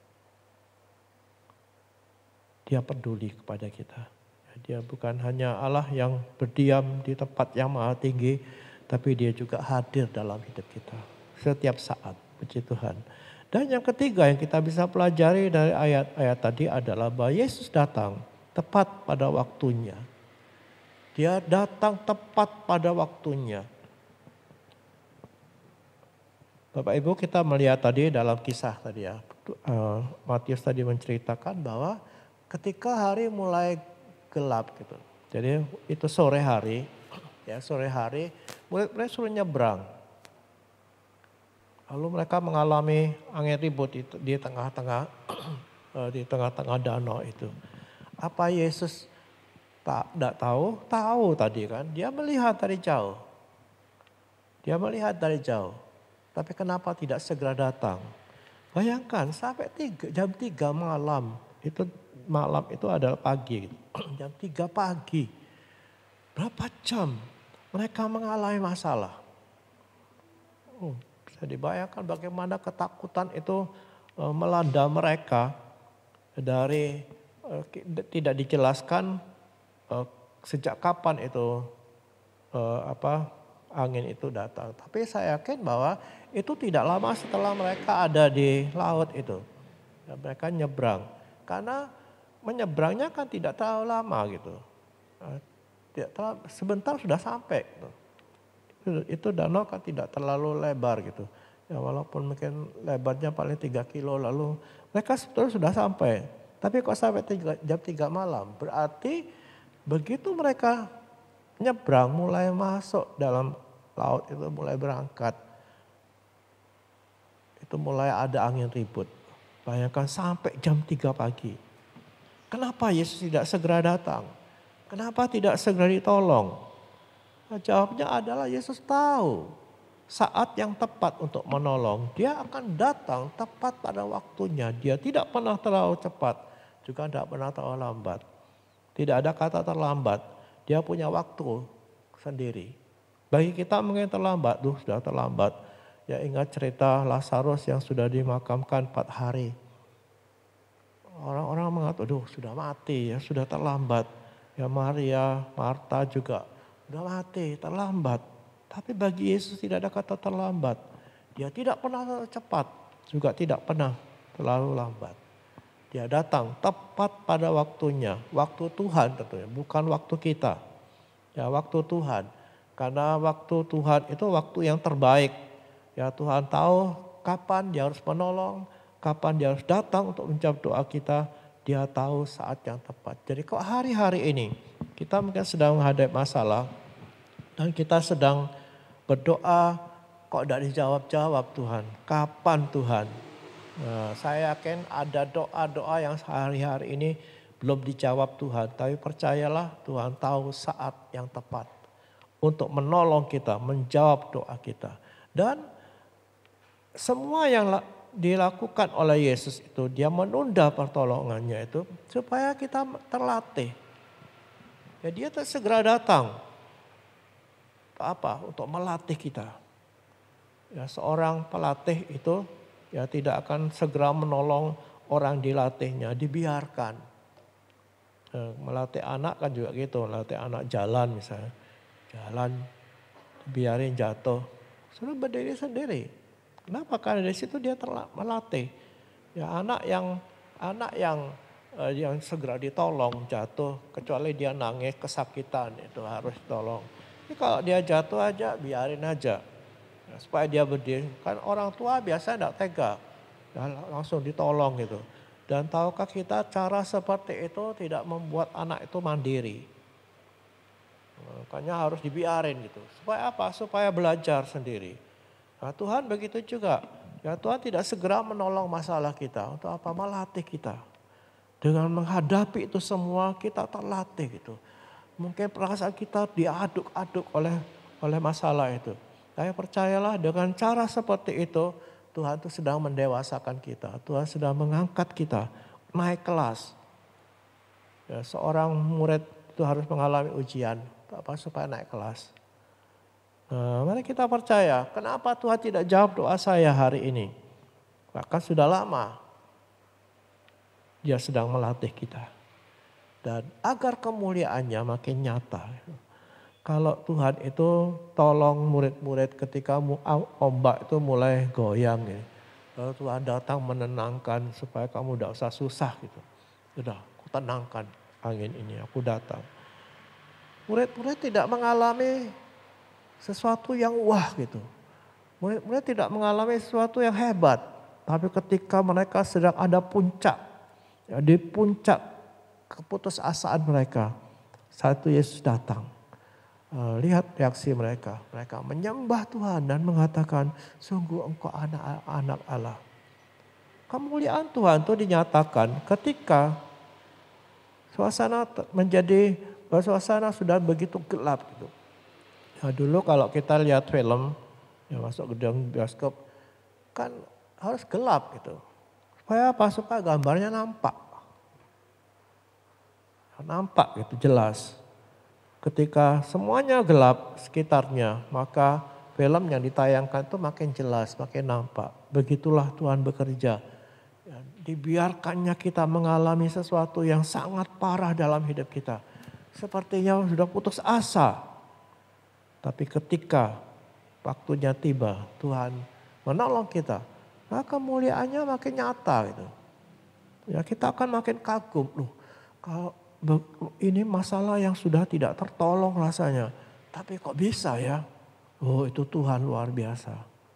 Dia peduli kepada kita. Dia bukan hanya Allah yang berdiam di tempat yang maha tinggi, tapi dia juga hadir dalam hidup kita setiap saat. Puji Tuhan. Dan yang ketiga yang kita bisa pelajari dari ayat-ayat tadi adalah bahwa Yesus datang tepat pada waktunya. Dia datang tepat pada waktunya. Bapak Ibu, kita melihat tadi dalam kisah tadi ya, Matius tadi menceritakan bahwa ketika hari mulai gelap gitu. Jadi itu sore hari, ya sore hari, murid-murid suruh nyebrang. Lalu mereka mengalami angin ribut di, di tengah-tengah di tengah-tengah danau itu. Apa Yesus tak tidak tahu? Tahu tadi kan. Dia melihat dari jauh. Dia melihat dari jauh. Tapi kenapa tidak segera datang? Bayangkan sampai tiga, jam tiga malam itu. Malam itu adalah pagi, jam tiga pagi. Berapa jam mereka mengalami masalah. Oh, bisa dibayangkan bagaimana ketakutan itu uh, melanda mereka dari uh, tidak dijelaskan uh, sejak kapan itu uh, apa angin itu datang. Tapi saya yakin bahwa itu tidak lama setelah mereka ada di laut itu. Ya, mereka nyebrang karena menyeberangnya kan tidak terlalu lama gitu. Tidak terlalu, sebentar sudah sampai. Gitu. Itu, itu danau kan tidak terlalu lebar gitu. Ya walaupun mungkin lebarnya paling tiga kilo lalu mereka sebetulnya sudah sampai. Tapi kok sampai tiga, jam tiga malam berarti begitu mereka nyebrang mulai masuk dalam laut itu mulai berangkat. Itu mulai ada angin ribut. Bayangkan sampai jam tiga pagi. Kenapa Yesus tidak segera datang? Kenapa tidak segera ditolong? Nah, jawabnya adalah Yesus tahu saat yang tepat untuk menolong. Dia akan datang tepat pada waktunya. Dia tidak pernah terlalu cepat, juga tidak pernah terlalu lambat. Tidak ada kata terlambat. Dia punya waktu sendiri. Bagi kita mungkin terlambat, duh sudah terlambat. Ya ingat cerita Lazarus yang sudah dimakamkan empat hari. Orang-orang mengatakan, aduh sudah mati ya, sudah terlambat. Ya Maria, Marta juga sudah mati, terlambat. Tapi bagi Yesus tidak ada kata terlambat. Dia tidak pernah terlalu cepat, juga tidak pernah terlalu lambat. Dia datang tepat pada waktunya, waktu Tuhan tentunya, bukan waktu kita. Ya waktu Tuhan, karena waktu Tuhan itu waktu yang terbaik. Ya Tuhan tahu kapan dia harus menolong, kapan dia harus datang untuk menjawab doa kita, dia tahu saat yang tepat. Jadi kok hari-hari ini kita mungkin sedang menghadapi masalah dan kita sedang berdoa kok tidak dijawab-jawab Tuhan. Kapan Tuhan? Nah, saya yakin ada doa-doa yang sehari-hari ini belum dijawab Tuhan. Tapi percayalah Tuhan tahu saat yang tepat untuk menolong kita, menjawab doa kita. Dan semua yang dilakukan oleh Yesus itu, dia menunda pertolongannya itu supaya kita terlatih. Ya dia segera datang. Apa? Untuk melatih kita. Ya seorang pelatih itu ya tidak akan segera menolong orang dilatihnya, dibiarkan. Ya, melatih anak kan juga gitu, melatih anak jalan misalnya. Jalan, biarin jatuh. Suruh berdiri sendiri. Kenapa? Karena dari situ dia terla- melatih. Ya anak yang anak yang yang segera ditolong jatuh, kecuali dia nangis kesakitan itu harus tolong. Tapi kalau dia jatuh aja biarin aja ya, supaya dia berdiri. Kan orang tua biasa tidak tega ya, langsung ditolong gitu. Dan tahukah kita cara seperti itu tidak membuat anak itu mandiri. Makanya harus dibiarin gitu. Supaya apa? Supaya belajar sendiri. Nah, Tuhan begitu juga. Ya, Tuhan tidak segera menolong masalah kita. Untuk apa? Melatih kita. Dengan menghadapi itu semua kita terlatih gitu. Mungkin perasaan kita diaduk-aduk oleh oleh masalah itu. Saya percayalah dengan cara seperti itu Tuhan itu sedang mendewasakan kita. Tuhan sedang mengangkat kita naik kelas. Ya, seorang murid itu harus mengalami ujian apa supaya naik kelas. Nah, mari kita percaya. Kenapa Tuhan tidak jawab doa saya hari ini? Bahkan sudah lama. Dia sedang melatih kita. Dan agar kemuliaannya makin nyata. Kalau Tuhan itu tolong murid-murid ketika ombak itu mulai goyang. Ya. Lalu Tuhan datang menenangkan supaya kamu tidak usah susah gitu. Sudah, aku tenangkan angin ini, aku datang. Murid-murid tidak mengalami sesuatu yang wah gitu. Murid-murid tidak mengalami sesuatu yang hebat. Tapi ketika mereka sedang ada puncak. Ya, di puncak keputusasaan mereka, saat itu Yesus datang. Uh, lihat reaksi mereka. Mereka menyembah Tuhan dan mengatakan, sungguh engkau anak-anak Allah. Kemuliaan Tuhan itu dinyatakan ketika suasana menjadi, suasana sudah begitu gelap. Gitu. Ya, dulu kalau kita lihat film, ya masuk gedung bioskop, kan harus gelap gitu. Supaya apa? Supaya gambarnya nampak. Nampak gitu jelas. Ketika semuanya gelap sekitarnya, maka film yang ditayangkan itu makin jelas, makin nampak. Begitulah Tuhan bekerja. Ya, dibiarkannya kita mengalami sesuatu yang sangat parah dalam hidup kita. Sepertinya sudah putus asa. Tapi ketika waktunya tiba, Tuhan menolong kita. Nah, kemuliaannya makin nyata gitu. Ya, kita akan makin kagum loh. Kalau ini masalah yang sudah tidak tertolong rasanya, tapi kok bisa ya? Oh, itu Tuhan luar biasa.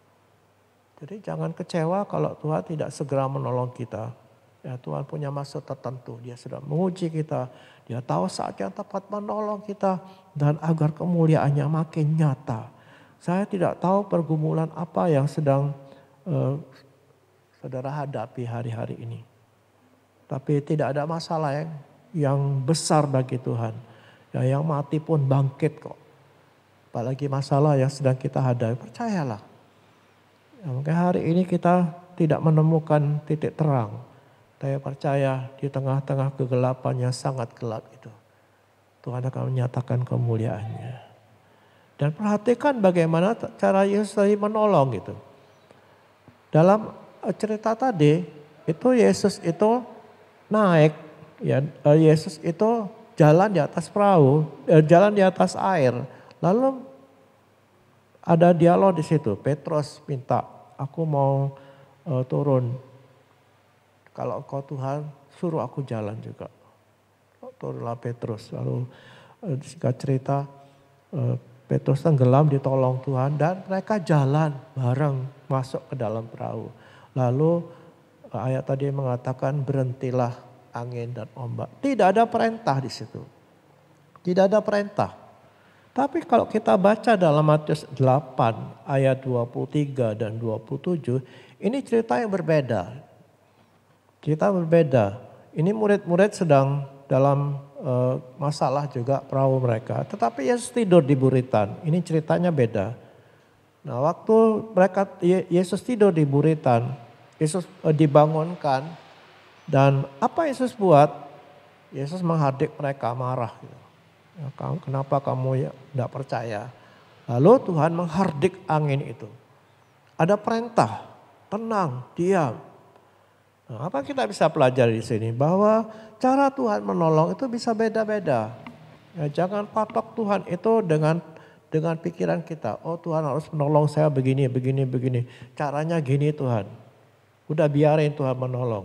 Jadi jangan kecewa kalau Tuhan tidak segera menolong kita. Ya, Tuhan punya maksud tertentu. Dia sudah menguji kita. Dia tahu saat yang tepat menolong kita dan agar kemuliaannya makin nyata. Saya tidak tahu pergumulan apa yang sedang Uh, saudara hadapi hari-hari ini. Tapi tidak ada masalah yang, yang besar bagi Tuhan. Ya, yang mati pun bangkit kok. Apalagi masalah yang sedang kita hadapi. Percayalah. Ya, mungkin hari ini kita tidak menemukan titik terang. Saya percaya di tengah-tengah kegelapan yang sangat gelap itu. Tuhan akan menyatakan kemuliaannya. Dan perhatikan bagaimana cara Yesus tadi menolong gitu. Dalam cerita tadi itu Yesus itu naik, ya Yesus itu jalan di atas perahu, eh, jalan di atas air. Lalu ada dialog di situ. Petrus minta, aku mau uh, turun. Kalau engkau Tuhan suruh aku jalan juga. Turunlah Petrus. Lalu uh, singkat cerita uh, Petrus tenggelam ditolong Tuhan dan mereka jalan bareng masuk ke dalam perahu. Lalu ayat tadi mengatakan berhentilah angin dan ombak. Tidak ada perintah di situ. Tidak ada perintah. Tapi kalau kita baca dalam Matius delapan ayat dua puluh tiga dan dua puluh tujuh, ini cerita yang berbeda. Cerita berbeda. Ini murid-murid sedang dalam uh, masalah juga perahu mereka. Tetapi Yesus tidur di buritan. Ini ceritanya beda. Nah, waktu mereka Yesus tidur di buritan, Yesus uh, dibangunkan. Dan apa Yesus buat? Yesus menghardik mereka marah. Gitu. Ya, kenapa kamu ya tidak percaya? Lalu Tuhan menghardik angin itu. Ada perintah, tenang, diam. Nah, apa kita bisa pelajari di sini? Bahwa cara Tuhan menolong itu bisa beda-beda. Ya, jangan patok Tuhan itu dengan dengan pikiran kita. Oh, Tuhan harus menolong saya begini, begini, begini. Caranya gini Tuhan. Udah biarin Tuhan menolong.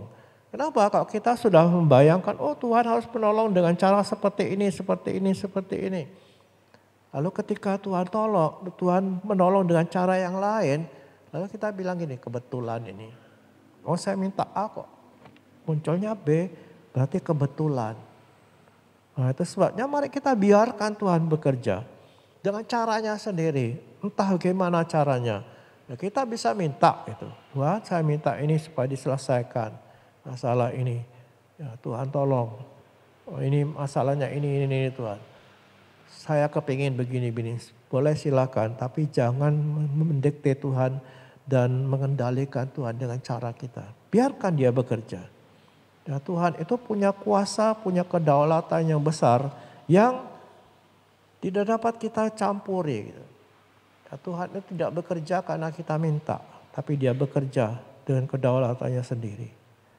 Kenapa? Kalau kita sudah membayangkan, oh Tuhan harus menolong dengan cara seperti ini, seperti ini, seperti ini. Lalu ketika Tuhan tolong, Tuhan menolong dengan cara yang lain, lalu kita bilang gini, kebetulan ini. Oh saya minta A kok, munculnya B, berarti kebetulan. Nah itu sebabnya mari kita biarkan Tuhan bekerja dengan caranya sendiri. Entah bagaimana caranya. Ya kita bisa minta itu. Tuhan saya minta ini supaya diselesaikan. Masalah ini, ya Tuhan tolong. Oh, ini masalahnya ini, ini, ini Tuhan. Saya kepingin begini-begini, boleh silakan. Tapi jangan mendikte Tuhan dan mengendalikan Tuhan dengan cara kita. Biarkan dia bekerja. Ya Tuhan itu punya kuasa, punya kedaulatan yang besar yang tidak dapat kita campuri. Ya, Tuhan itu tidak bekerja karena kita minta, tapi dia bekerja dengan kedaulatannya sendiri.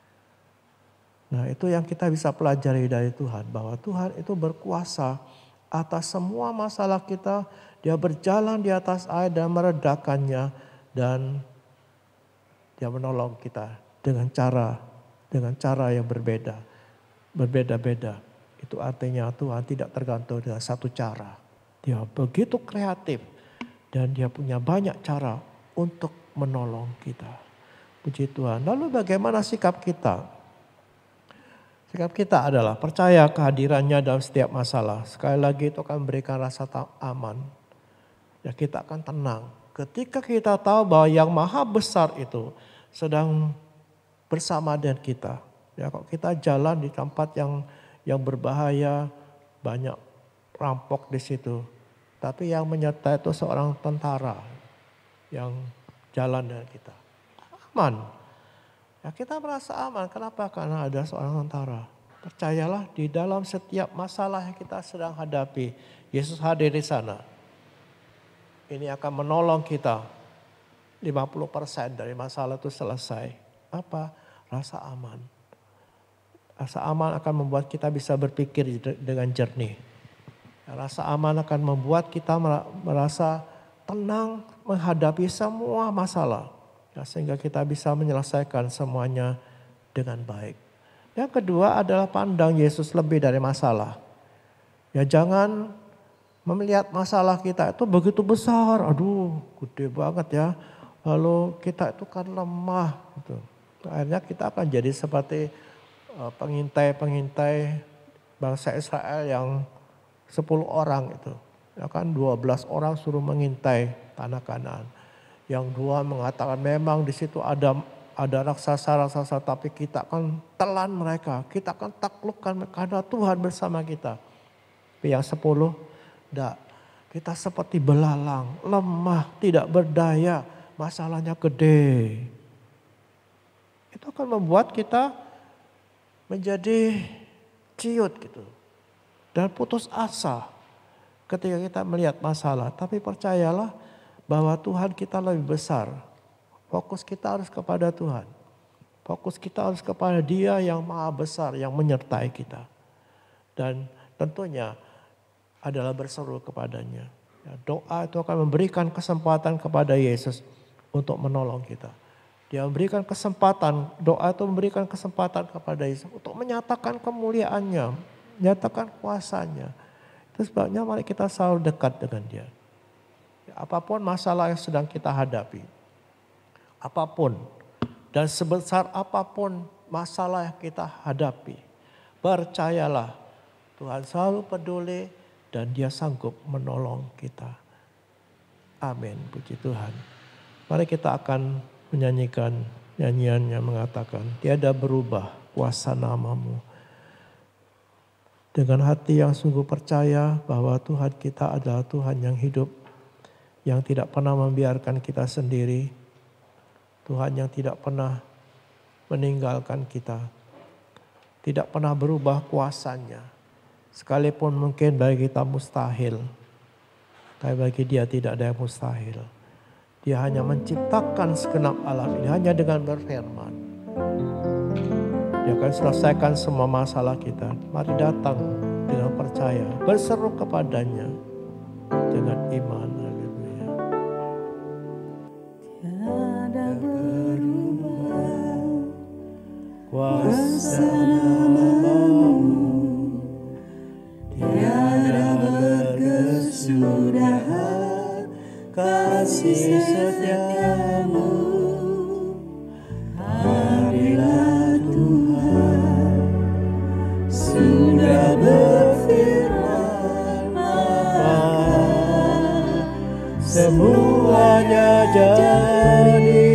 Nah itu yang kita bisa pelajari dari Tuhan. Bahwa Tuhan itu berkuasa atas semua masalah kita. Dia berjalan di atas air dan meredakannya. Dan dia menolong kita dengan cara dengan cara yang berbeda. Berbeda-beda. Itu artinya Tuhan tidak tergantung dengan satu cara. Dia begitu kreatif. Dan dia punya banyak cara untuk menolong kita. Puji Tuhan. Lalu bagaimana sikap kita? Sikap kita adalah percaya kehadirannya dalam setiap masalah. Sekali lagi itu akan memberikan rasa aman. Ya kita akan tenang. Ketika kita tahu bahwa yang maha besar itu sedang bersama dengan kita. Ya kalau kita jalan di tempat yang yang berbahaya, banyak rampok di situ. Tapi yang menyertai itu seorang tentara yang jalan dengan kita. Aman. Ya kita merasa aman. Kenapa? Karena ada seorang tentara. Percayalah di dalam setiap masalah yang kita sedang hadapi. Yesus hadir di sana. Ini akan menolong kita. lima puluh persen dari masalah itu selesai. Apa? Rasa aman. Rasa aman akan membuat kita bisa berpikir dengan jernih. Rasa aman akan membuat kita merasa tenang menghadapi semua masalah. Ya, sehingga kita bisa menyelesaikan semuanya dengan baik. Yang kedua adalah pandang Yesus lebih dari masalah. Ya jangan melihat masalah kita itu begitu besar. Aduh gede banget ya. Lalu kita itu kan lemah. Gitu. Akhirnya kita akan jadi seperti uh, pengintai-pengintai bangsa Israel yang sepuluh orang itu. Ya kan dua belas orang suruh mengintai tanah Kanaan. Yang dua mengatakan memang di situ ada ada raksasa-raksasa tapi kita akan telan mereka. Kita akan taklukkan karena Tuhan bersama kita. Tapi yang sepuluh enggak. Kita seperti belalang, lemah, tidak berdaya, masalahnya gede. Itu akan membuat kita menjadi ciut gitu. Dan putus asa ketika kita melihat masalah. Tapi percayalah bahwa Tuhan kita lebih besar. Fokus kita harus kepada Tuhan. Fokus kita harus kepada Dia yang maha besar, yang menyertai kita. Dan tentunya adalah berseru kepadanya. Ya, doa itu akan memberikan kesempatan kepada Yesus untuk menolong kita. Dia memberikan kesempatan, doa itu memberikan kesempatan kepada Yesus untuk menyatakan kemuliaannya, menyatakan kuasanya. Itu sebabnya mari kita selalu dekat dengan Dia. Apapun masalah yang sedang kita hadapi, apapun dan sebesar apapun masalah yang kita hadapi, percayalah Tuhan selalu peduli dan Dia sanggup menolong kita. Amin, puji Tuhan. Mari kita akan menyanyikan nyanyian yang mengatakan, tiada berubah kuasa namamu. Dengan hati yang sungguh percaya bahwa Tuhan kita adalah Tuhan yang hidup, yang tidak pernah membiarkan kita sendiri. Tuhan yang tidak pernah meninggalkan kita. Tidak pernah berubah kuasanya. Sekalipun mungkin bagi kita mustahil. Tapi bagi Dia tidak ada yang mustahil. Dia hanya menciptakan segenap alam ini hanya dengan berfirman. Dia akan selesaikan semua masalah kita. Mari datang dengan percaya. Berseru kepadanya dengan iman. Tiada berubah kuasa namamu, tiada berkesudahan kasih setiamu. Apabila Tuhan sudah berfirman, maka semuanya jadi.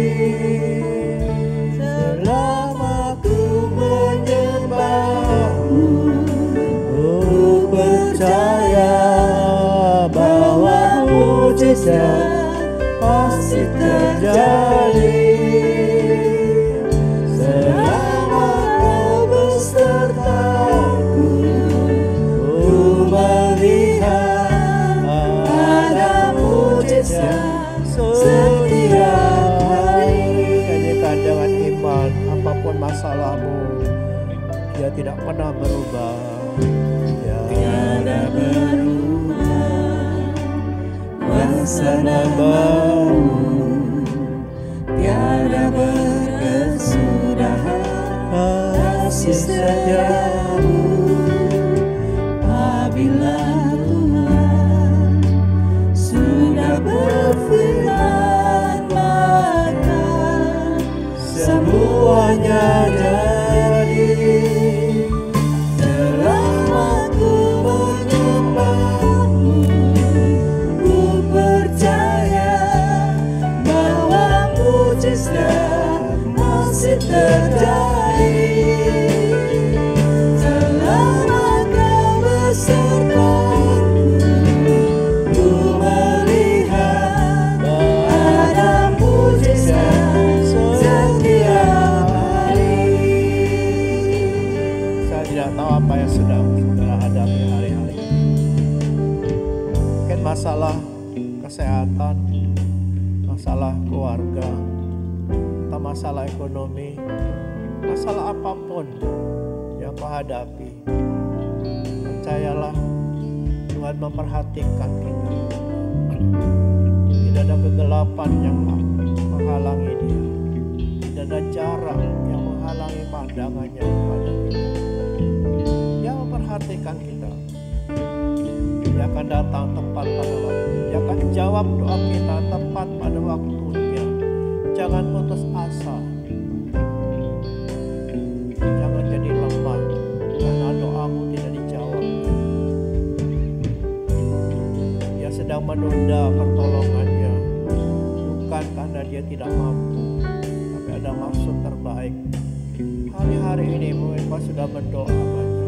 Selama ku menyembahmu, ku percaya bahwa mujizat pasti terjadi. Selama kau besertaku, ku melihat ada mujizat setiap hari. Nyanyikan dengan iman, apapun masalahmu, Dia tidak pernah berubah. Tiada berubah kuasa namamu, tiada berkesudahan kasih setiamu. Apabila Tuhan sudah berfirman, maka semuanya jadi. Selama ku menyembahmu, ku percaya bahwa mujizat masih terjadi. Selama kau besertaku, ku melihat ada mujizat setiap hari. Saya tidak tahu apa yang sedang saudara hadapi hari-hari ini. Mungkin masalah kesehatan, masalah keluarga, atau masalah ekonomi, masalah apapun yang kau hadapi. Percayalah, Tuhan memperhatikan kita. Tidak ada kegelapan yang menghalangi Dia. Tidak ada jarak yang menghalangi pandangannya kepada kita. Dia memperhatikan kita. Dia akan datang tepat pada waktu. Dia akan jawab doa kita tepat pada waktunya. Jangan putus asa. Jangan jadi lemah karena doamu tidak dijawab. Dia sedang menunda pertolongannya, bukan karena Dia tidak mampu, tapi ada maksud terbaik. Hari-hari ini mungkin kau sudah berdoa banyak.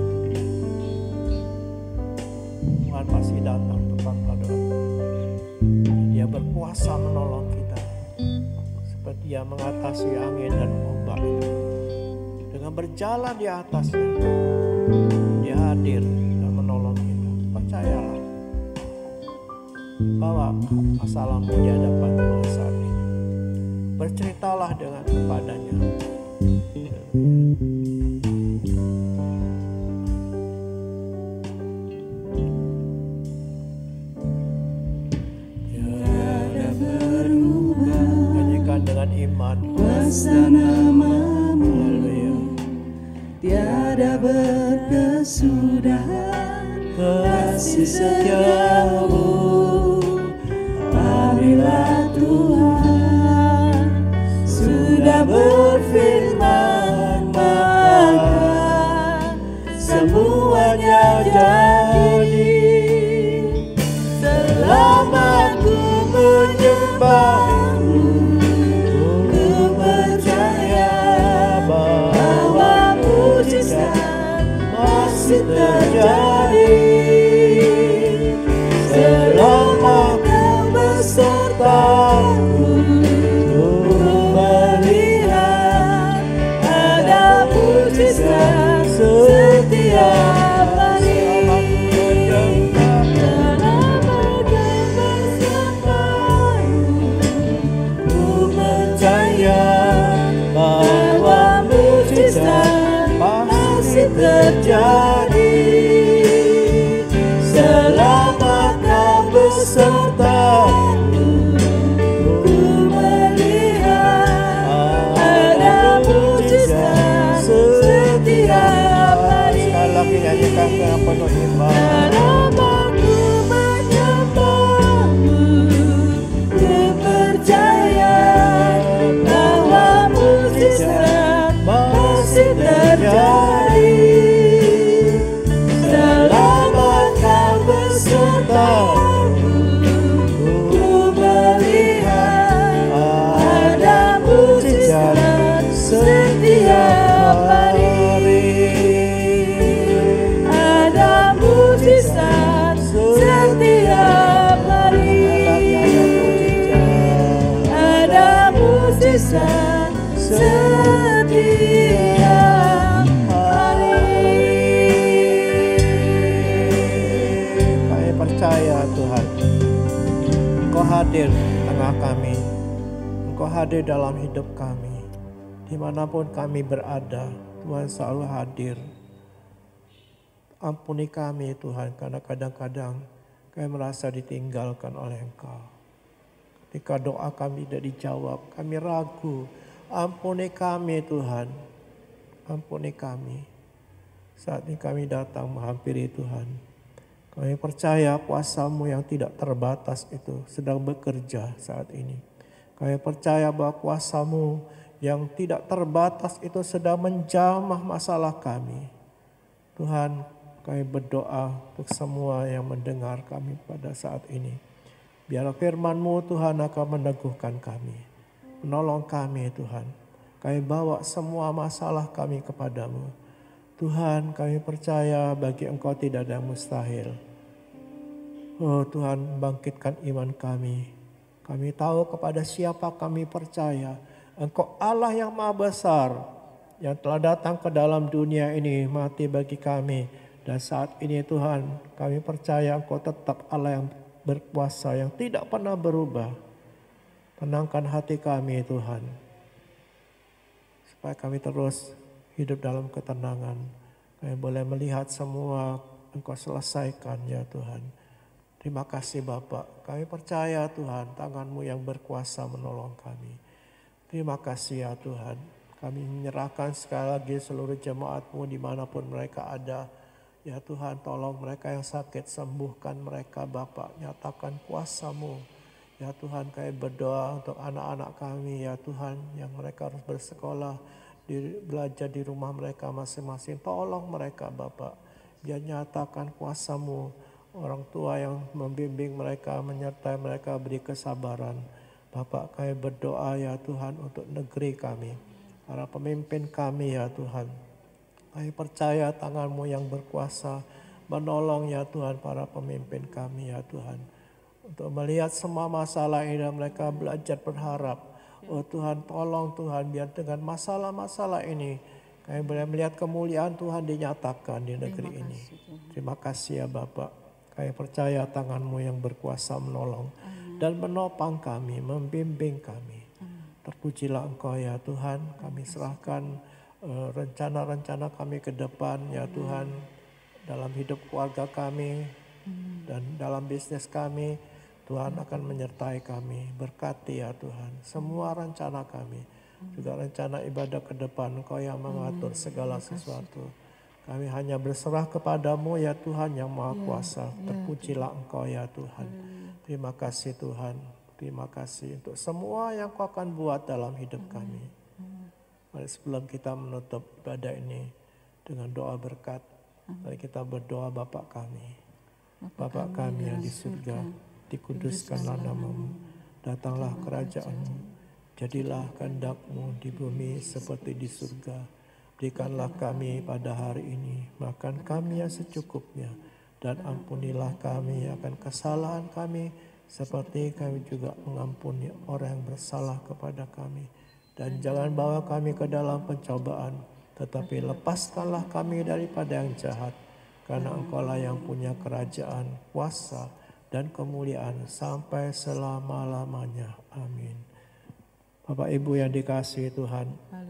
Tuhan pasti datang tepat pada waktu. Dia berkuasa menolong kita, seperti Dia mengatasi angin dan ombak itu. Dengan berjalan di atasnya, Dia hadir dan menolong kita. Percayalah bahwa masalahmu di hadapan Tuhan saat ini. Berceritalah dengan kepadanya. Tiada berubah, nyanyikan dengan iman. Kuasa namamu, haleluya. Tiada berkesudahan kasih setiamu. Apabila Tuhan sudah berfirman, maka semuanya jadi. Selama ku menyembahmu, ku percaya bahwa mujizat masih terjadi. Selama kau besertaku, ku melihat ada mujizat setiap hari. hadir di tengah kami. Engkau hadir dalam hidup kami. Dimanapun kami berada, Tuhan selalu hadir. Ampuni kami Tuhan, karena kadang-kadang kami merasa ditinggalkan oleh Engkau. Ketika doa kami tidak dijawab, kami ragu. Ampuni kami Tuhan, ampuni kami. Saat ini kami datang menghampiri Tuhan. Kami percaya kuasa-Mu yang tidak terbatas itu sedang bekerja saat ini. Kami percaya bahwa kuasa-Mu yang tidak terbatas itu sedang menjamah masalah kami. Tuhan, kami berdoa untuk semua yang mendengar kami pada saat ini. Biar firman-Mu Tuhan akan meneguhkan kami. Menolong kami Tuhan. Kami bawa semua masalah kami kepadamu. Tuhan, kami percaya bagi Engkau tidak ada yang mustahil. Oh Tuhan, bangkitkan iman kami. Kami tahu kepada siapa kami percaya. Engkau Allah yang maha besar, yang telah datang ke dalam dunia ini, mati bagi kami. Dan saat ini Tuhan, kami percaya Engkau tetap Allah yang berkuasa, yang tidak pernah berubah. Tenangkan hati kami Tuhan, supaya kami terus hidup dalam ketenangan. Kami boleh melihat semua Engkau selesaikan ya Tuhan. Terima kasih Bapak. Kami percaya Tuhan, tangan-Mu yang berkuasa menolong kami. Terima kasih ya Tuhan. Kami menyerahkan sekali lagi seluruh jemaat-Mu dimanapun mereka ada. Ya Tuhan, tolong mereka yang sakit, sembuhkan mereka Bapak. Nyatakan kuasa-Mu. Ya Tuhan, kami berdoa untuk anak-anak kami ya Tuhan, yang mereka harus bersekolah, di, belajar di rumah mereka masing-masing. Tolong mereka Bapak. Biar nyatakan kuasa-Mu. Orang tua yang membimbing mereka, menyertai mereka, beri kesabaran. Bapak, kami berdoa ya Tuhan untuk negeri kami. Para pemimpin kami ya Tuhan. Kami percaya tangan-Mu yang berkuasa menolong ya Tuhan para pemimpin kami ya Tuhan. Untuk melihat semua masalah ini dan mereka belajar berharap. Oh Tuhan, tolong Tuhan, biar dengan masalah-masalah ini kami boleh melihat kemuliaan Tuhan dinyatakan di negeri ini. Terima kasih ya Bapak. Kami percaya tangan-Mu yang berkuasa menolong. Amin. Dan menopang kami, membimbing kami. Amin. Terpujilah Engkau ya Tuhan. Kami serahkan uh, rencana-rencana kami ke depan ya Tuhan. Dalam hidup keluarga kami. Amin. Dan dalam bisnis kami. Tuhan akan menyertai kami. Berkati ya Tuhan. Semua rencana kami. Juga rencana ibadah ke depan. Engkau yang mengatur segala sesuatu. Kami hanya berserah kepadamu ya Tuhan yang Maha Kuasa. Terpujilah Engkau ya Tuhan. Terima kasih Tuhan. Terima kasih untuk semua yang Kau akan buat dalam hidup kami. Mari sebelum kita menutup ibadah ini dengan doa berkat. Mari kita berdoa Bapa kami. Bapa kami yang di surga, dikuduskanlah nama-Mu. Datanglah kerajaan-Mu. Jadilah kehendak-Mu di bumi seperti di surga. Berikanlah kami pada hari ini makan kami yang secukupnya, dan ampunilah kami akan kesalahan kami seperti kami juga mengampuni orang yang bersalah kepada kami. Dan jangan bawa kami ke dalam pencobaan, tetapi lepaskanlah kami daripada yang jahat, karena Engkaulah yang punya kerajaan, kuasa, dan kemuliaan sampai selama-lamanya. Amin. Bapak Ibu yang dikasihi Tuhan,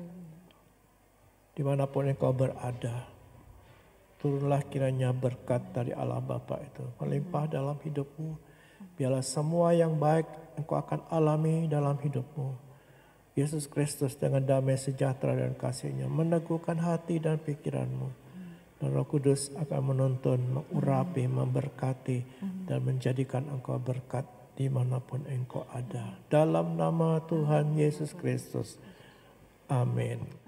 dimanapun engkau berada, turunlah kiranya berkat dari Allah Bapa itu melimpah dalam hidupmu. Biarlah semua yang baik engkau akan alami dalam hidupmu. Yesus Kristus dengan damai sejahtera dan kasih-Nya meneguhkan hati dan pikiranmu. Dan Roh Kudus akan menuntun, mengurapi, memberkati, dan menjadikan engkau berkat dimanapun engkau ada. Dalam nama Tuhan Yesus Kristus. Amin.